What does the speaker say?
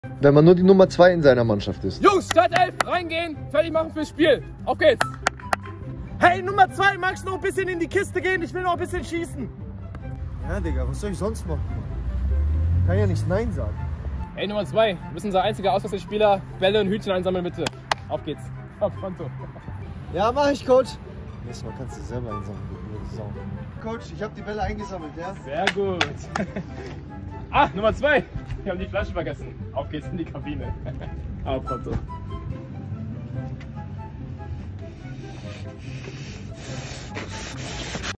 Wenn man nur die Nummer 2 in seiner Mannschaft ist. Jungs, Startelf, reingehen, fertig machen fürs Spiel. Auf geht's. Hey, Nummer 2, magst du noch ein bisschen in die Kiste gehen? Ich will noch ein bisschen schießen. Ja, Digga, was soll ich sonst machen? Kann ja nicht Nein sagen. Hey, Nummer 2, du bist unser einziger Auswechselspieler. Bälle und Hütchen einsammeln bitte. Auf geht's. Auf Konto. Ja, mach ich, Coach. Nächstes Mal kannst du selber einsammeln. Coach, ich habe die Bälle eingesammelt, ja? Sehr gut. Ah, Nummer 2. Wir haben die Flasche vergessen. Auf geht's in die Kabine. Auf Konto.